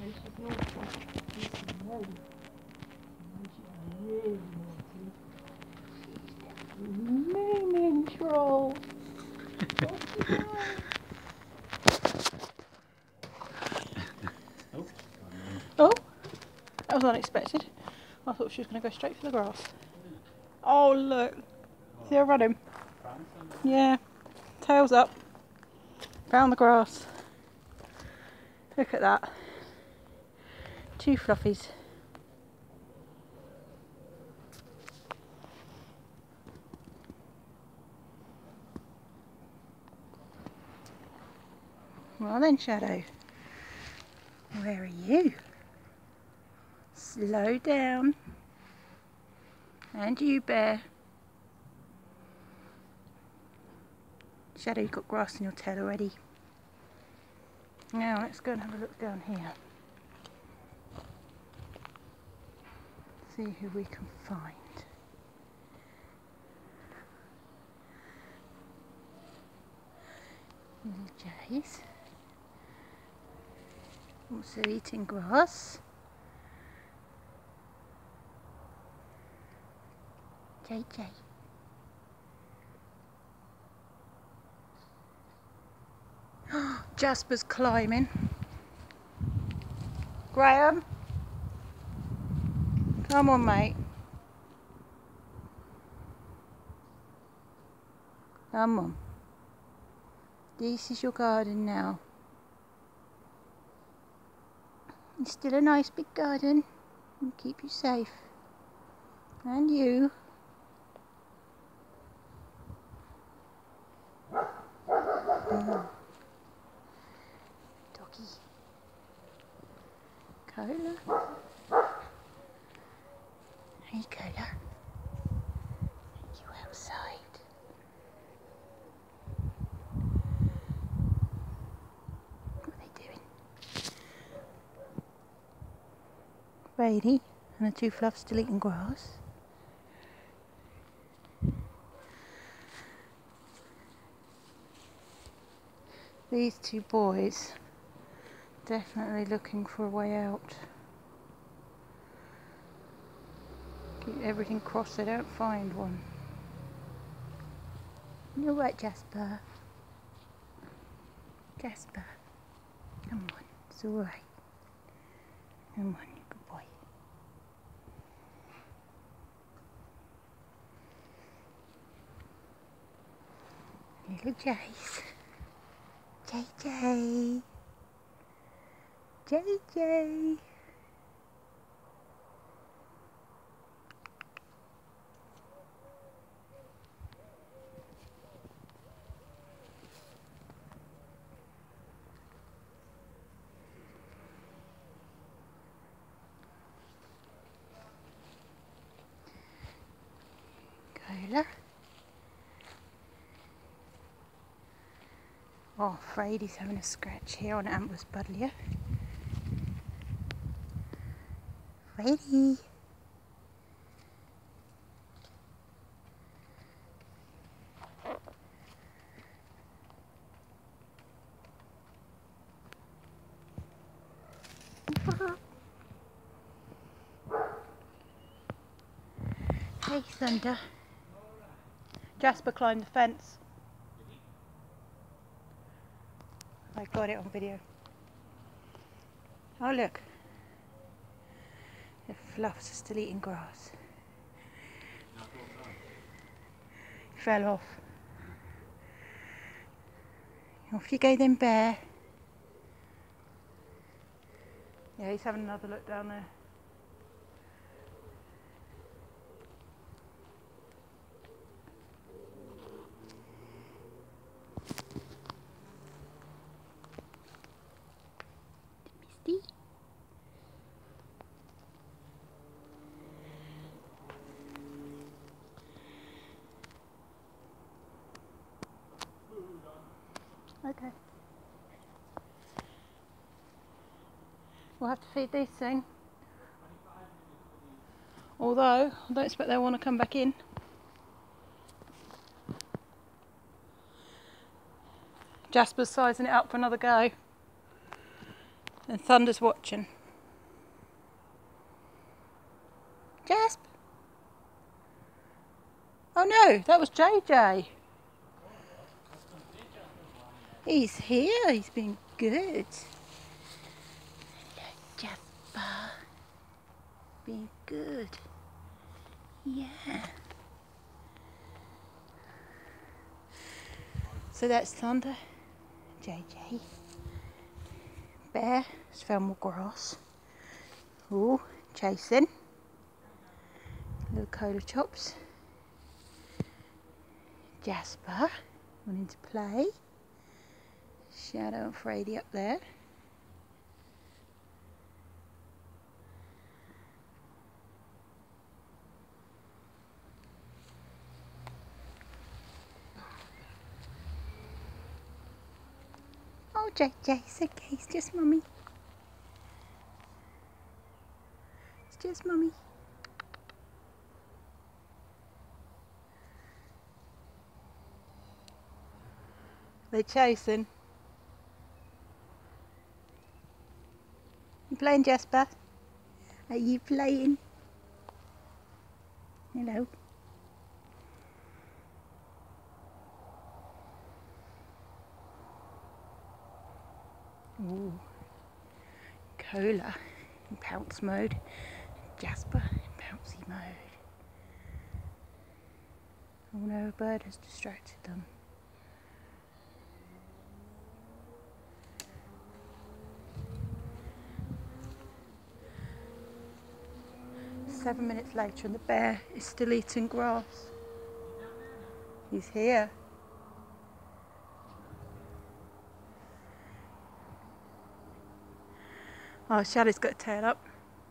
she's naughty. She's really, really naughty. Moomin troll. Oh, that was unexpected. I thought she was going to go straight for the grass. Oh look, see her running? Yeah, tails up, found the grass. Look at that, 2 fluffies. Well then, Shadow, where are you? Slow down. And you, Bear. Shadow, you've got grass in your tail already. Now let's go and have a look down here. See who we can find. Little jays. Also eating grass. JJ. Jasper's climbing. Graham, come on mate. Come on. This is your garden now. It's still a nice big garden. It'll keep you safe. And you. Doggy. Cola. Hey Cola. You outside. What are they doing? Brady and the 2 fluffs still eating grass. These 2 boys definitely looking for a way out. Keep everything crossed, they don't find one. You're right, Jasper. Jasper. Come on, it's alright. Come on, you good boy. Little Jays. JJ. JJ. Cola. Oh, Freddy's having a scratch here on Antler's Buddleia. Freddy. Hey, Thunder. Jasper climbed the fence. I got it on video. Oh look, the fluffs are still eating grass. He fell off. Off you go then, Bear. Yeah, he's having another look down there. Misty. Okay. We'll have to feed these soon. Although, I don't expect they'll want to come back in. Jasper's sizing it up for another go. And Thunder's watching. Oh no, that was JJ. He's here, he's been good. Hello, Jasper. Being good. Yeah. So that's Thunder. JJ. Bear has found more grass. Oh, chasing. Little cola chops. Jasper wanting to play. Shadow and Freddy up there. Oh, JJ, it's okay, it's just Mummy. It's just Mummy. They're chasing. You playing, Jasper? Are you playing? Hello. Ooh. Cola in pounce mode. Jasper in pouncy mode. Oh no, a bird has distracted them. Seven minutes later and the bear is still eating grass. He's here. Oh, Shadow's got a tail up.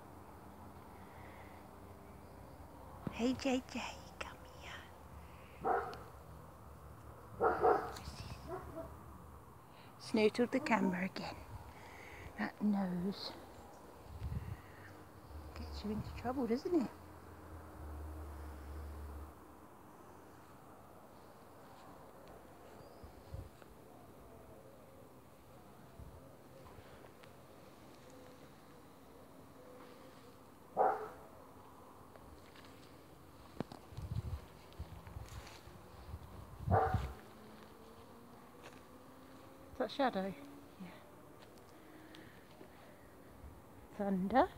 Hey JJ, come here. Snootled the camera again. That nose gets you into trouble, doesn't it? Is that Shadow? Yeah. Thunder.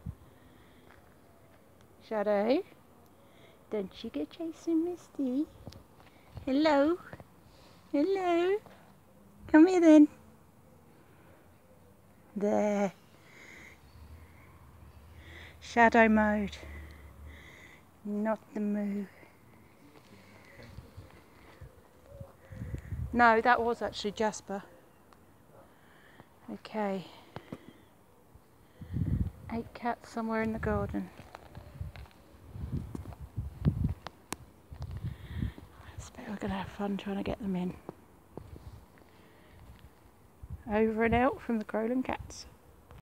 Shadow. Don't you go chasing Misty. Hello. Hello. Come here then. There. Shadow mode. Not the move. No, that was actually Jasper. Okay. 8 cats somewhere in the garden. I expect we're going to have fun trying to get them in. Over and out from the Crowland Cats.